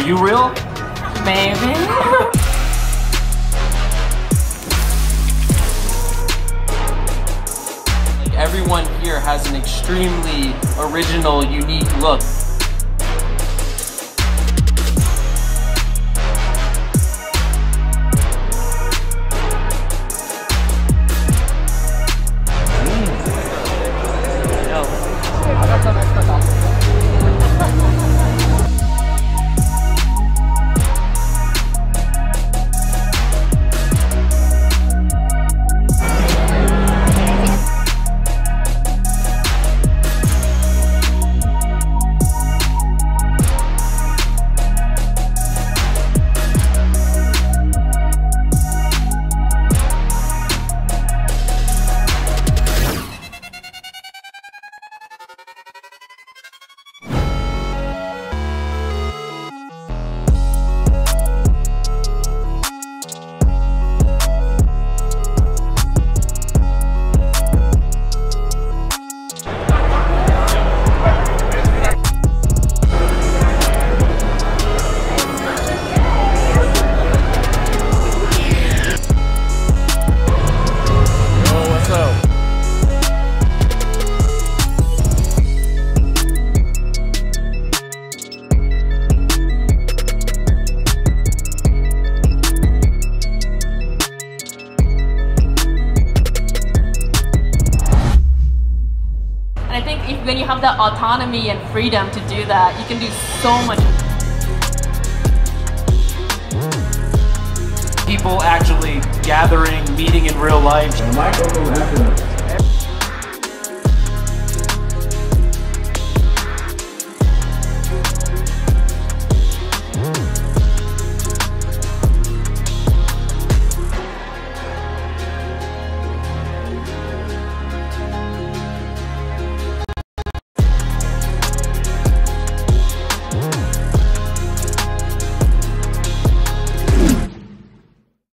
you real? Maybe. Everyone here has an extremely original, unique look. I think when you have that autonomy and freedom to do that, you can do so much. People actually gathering, meeting in real life.